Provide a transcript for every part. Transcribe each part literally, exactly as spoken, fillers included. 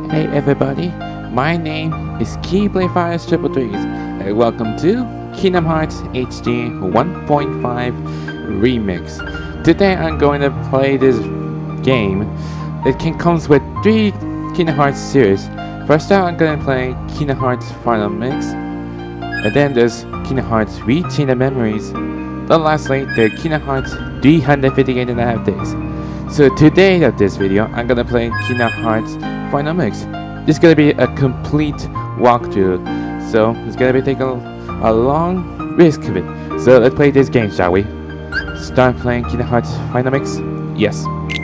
Hey everybody, my name is Keyblade Triple Threes, and welcome to Kingdom Hearts H D one point five Remix. Today I'm going to play this game. It can comes with three Kingdom Hearts series. First out I'm going to play Kingdom Hearts Final Mix, and then there's Kingdom Hearts Reaching the Memories. Then lastly, the Kingdom Hearts three hundred fifty-eight and a half days. So today of this video, I'm gonna play Kingdom Hearts Final Mix. This is gonna be a complete walkthrough, so it's gonna be taking a, a long risk of it. So let's play this game, shall we? Start playing Kingdom Hearts Final Mix? Yes.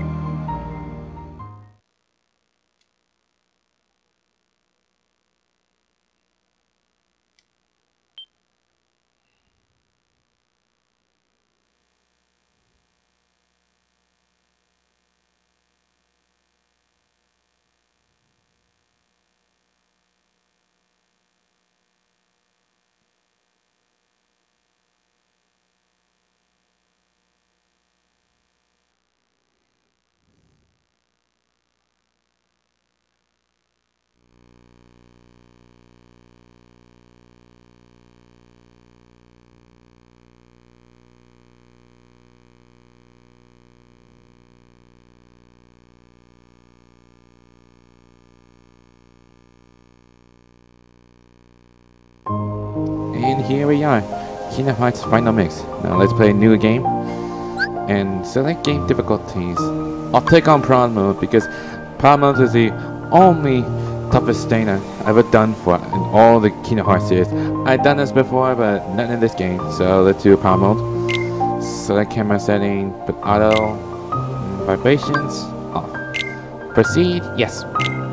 And here we are, Kingdom Hearts Final Mix. Now let's play a new game and select game difficulties. I'll take on Prawn Mode because Prawn Mode is the only toughest thing I've ever done for in all the Kingdom Hearts series. I've done this before, but not in this game. So let's do Prawn Mode. Select camera setting, put auto, vibrations off. Proceed, yes.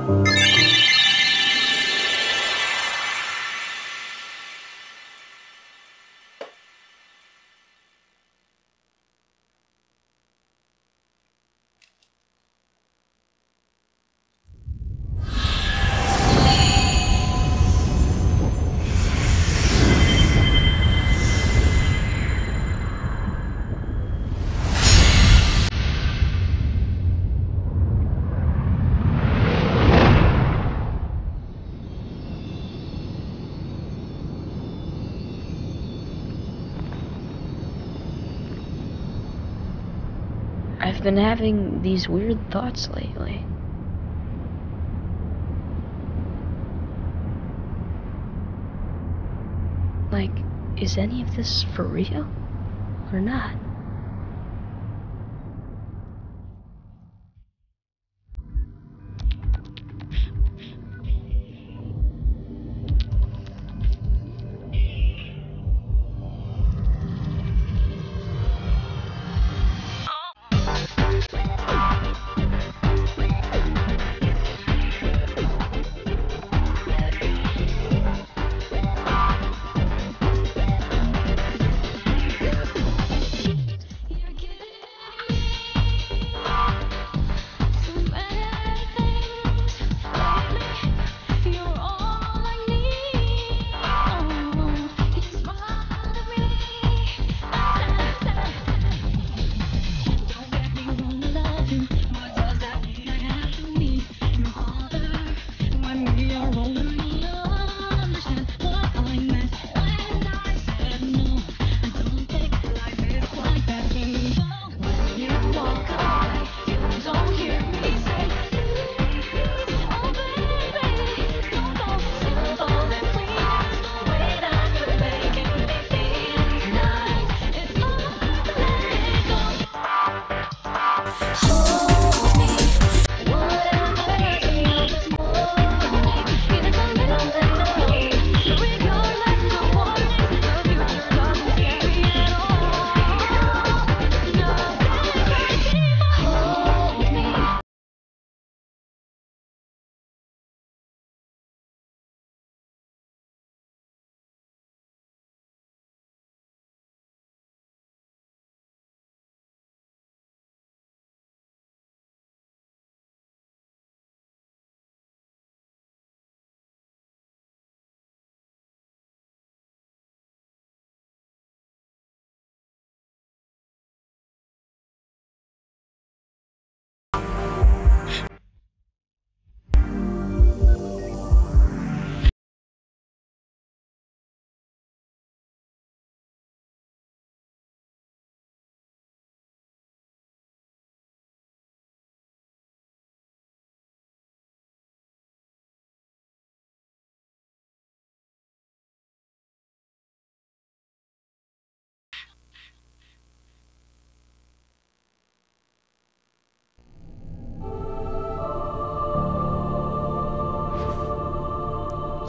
I've been having these weird thoughts lately. Like, is any of this for real? Or not?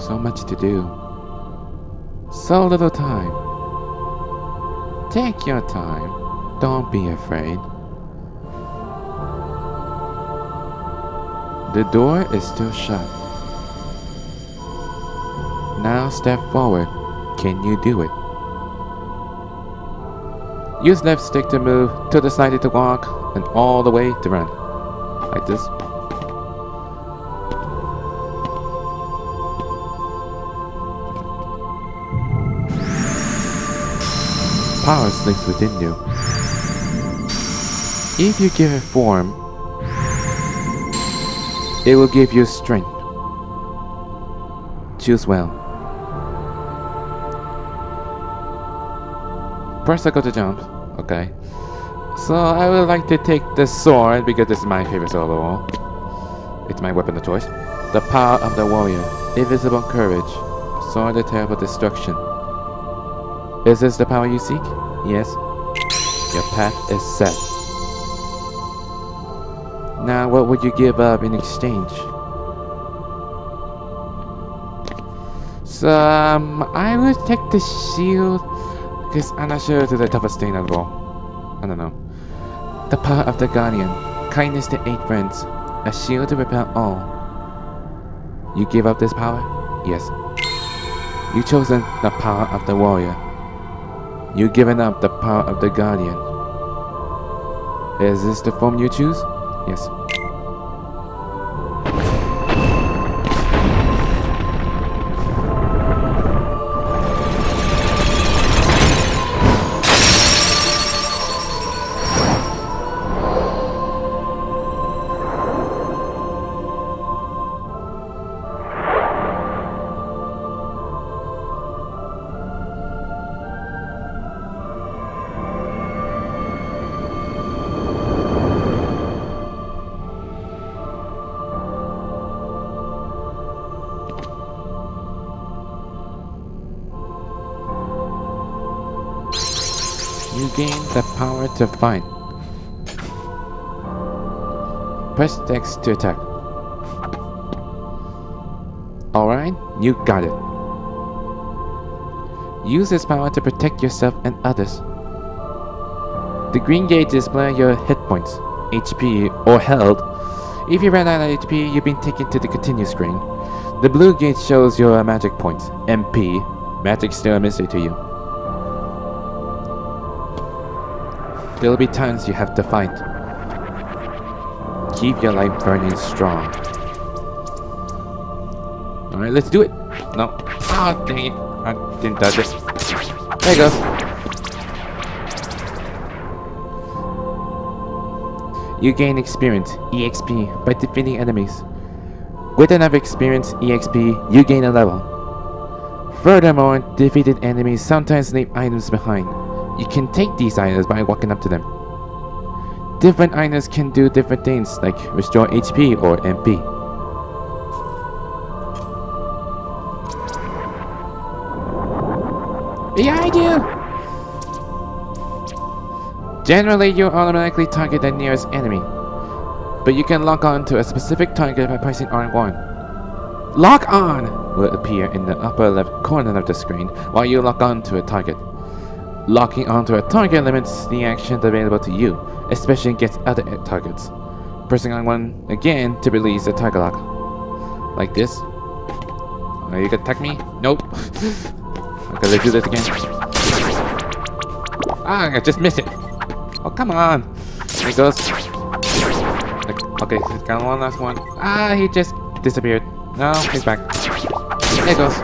So much to do. So little time. Take your time. Don't be afraid. The door is still shut. Now step forward. Can you do it? Use left stick to move, to the side to walk, and all the way to run. Like this. Power sleeps within you. If you give it form, it will give you strength. Choose well. Press circle to jump. Okay. So I would like to take the sword because this is my favorite sword of all. It's my weapon of choice. The power of the warrior. Invisible courage. Sword of terrible destruction. Is this the power you seek? Yes. Your path is set. Now what would you give up in exchange? So um, I would take the shield because I'm not sure it's the toughest thing of all. I don't know. The power of the guardian. Kindness to eight friends. A shield to repel all. You give up this power? Yes. You chosen the power of the warrior. You given up the power of the guardian. Is this the form you choose? Yes. You gain the power to fight. Press X to attack. Alright, you got it. Use this power to protect yourself and others. The green gauge displays your hit points, H P, or health. If you ran out of H P, you've been taken to the continue screen. The blue gauge shows your magic points, M P. Magic's still a mystery to you. There'll be times you have to fight. Keep your light burning strong. Alright, let's do it. No. Oh, dang it. I didn't touch it. There it goes. You gain experience, E X P, by defeating enemies. With enough experience, E X P, you gain a level. Furthermore, defeated enemies sometimes leave items behind. You can take these items by walking up to them. Different items can do different things like restore H P or M P. Behind you! Generally, you automatically target the nearest enemy, but you can lock on to a specific target by pressing R one. Lock on will appear in the upper left corner of the screen while you lock on to a target. Locking onto a target limits the actions available to you, especially against other targets. Pressing on one again to release the target lock. Like this. Are you gonna attack me? Nope. Okay, let's do this again. Ah, I just missed it. Oh, come on. There he goes. Okay, he's got one last one. Ah, he just disappeared. No, he's back. There he goes.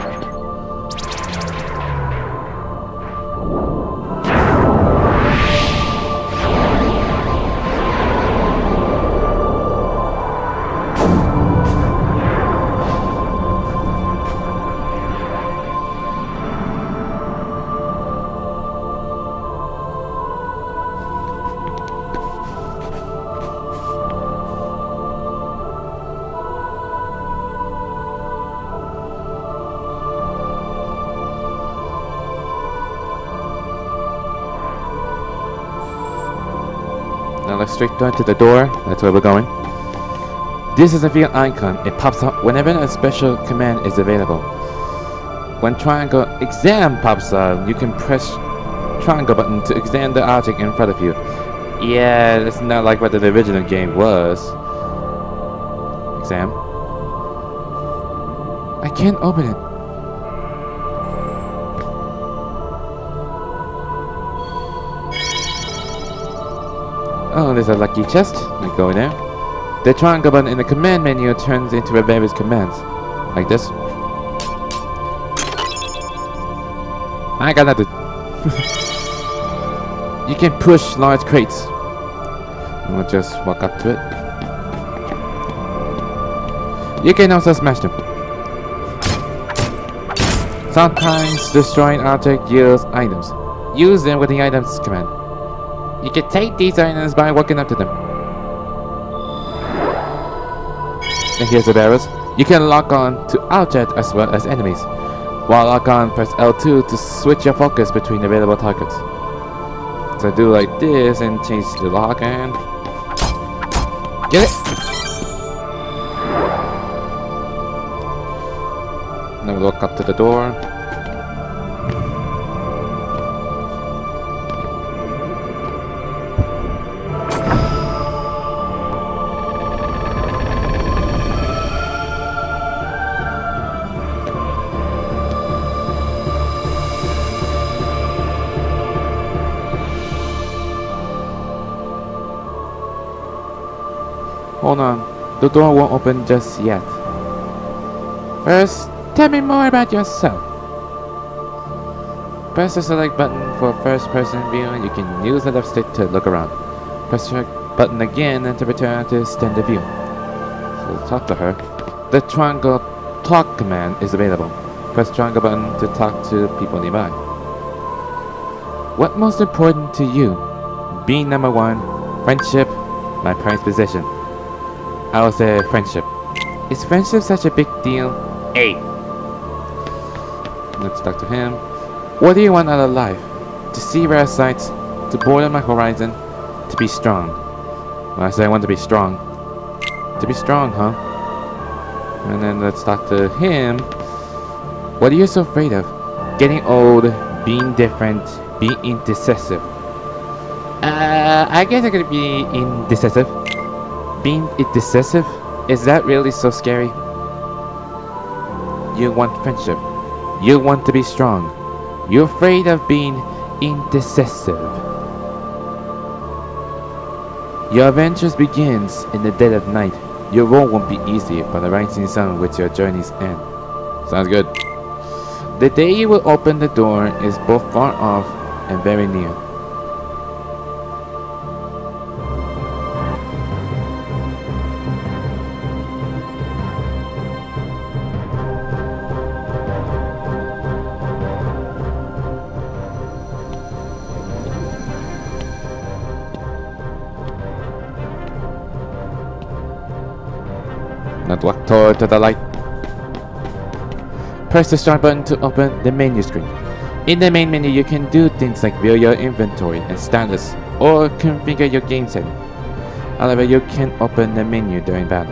Now let's straight down to the door. That's where we're going. This is a field icon. It pops up whenever a special command is available. When triangle exam pops up, you can press triangle button to examine the object in front of you. Yeah, it's not like what the original game was. Exam. I can't open it. Oh, there's a lucky chest. You go in there. The triangle button in the command menu turns into the various commands. Like this. I got nothing. You can push large crates. And we'll just walk up to it. You can also smash them. Sometimes destroying objects yields items. Use them with the items command. You can take these items by walking up to them. And here's the barrels. You can lock on to objects as well as enemies. While lock on, press L two to switch your focus between available targets. So do like this and change the lock and get it. Now we walk up to the door. Hold on, the door won't open just yet. First, tell me more about yourself. Press the select button for first person view and you can use the left stick to look around. Press the button again and to return to extended view. So talk to her. The triangle talk command is available. Press triangle button to talk to people nearby. What most important to you? Being number one, friendship, my prized possession. I will say friendship. Is friendship such a big deal? A. Let's talk to him. What do you want out of life? To see rare sights, to broaden my horizon, to be strong. Well, I say I want to be strong. To be strong, huh? And then let's talk to him. What are you so afraid of? Getting old, being different, being indecisive. Uh, I guess I could be indecisive. Being indecisive? Is that really so scary? You want friendship. You want to be strong. You're afraid of being indecisive. Your adventures begins in the dead of night. Your road won't be easy, but the rising sun with your journey's end. Sounds good. The day you will open the door is both far off and very near. Now walk toward to the light. Press the start button to open the menu screen. In the main menu, you can do things like view your inventory and status, or configure your game setting. However, you can't open the menu during battle.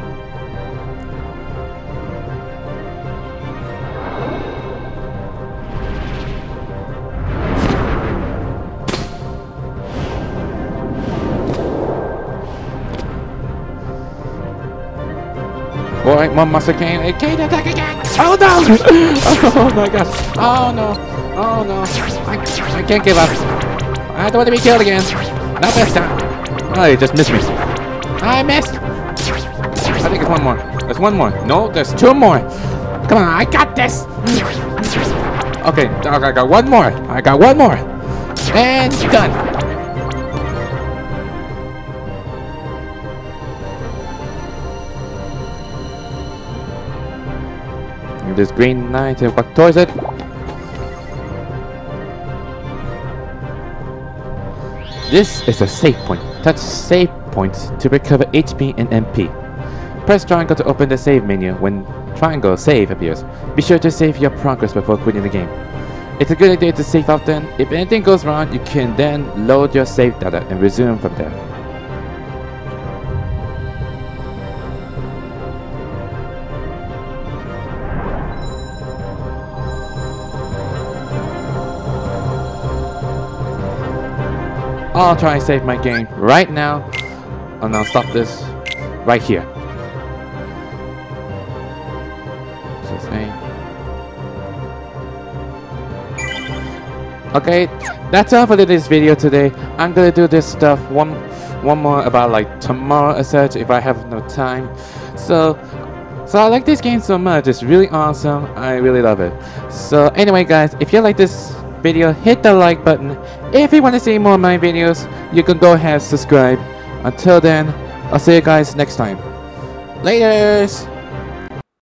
Alright, one monster came. It came to attack again! Oh no! Oh my gosh! Oh no! Oh no! I, I can't give up! I don't want to be killed again! Not this time! Oh, you just missed me! I missed! I think it's one more. There's one more. No, there's two more! Come on, I got this! Okay, I got one more! I got one more! And done! This green knight and walk towards it. This is a save point. Touch save points to recover H P and M P. Press triangle to open the save menu. When triangle save appears, be sure to save your progress before quitting the game. It's a good idea to save often. If anything goes wrong, you can then load your save data and resume from there. I'll try and save my game right now. And I'll stop this right here. So save. Okay, that's all for this video today. I'm gonna do this stuff one one more about like tomorrow or such if I have no time. So so I like this game so much. It's really awesome. I really love it. So anyway guys, if you like this video, hit the like button. If you want to see more of my videos, you can go ahead and subscribe. Until then, I'll see you guys next time. Laters!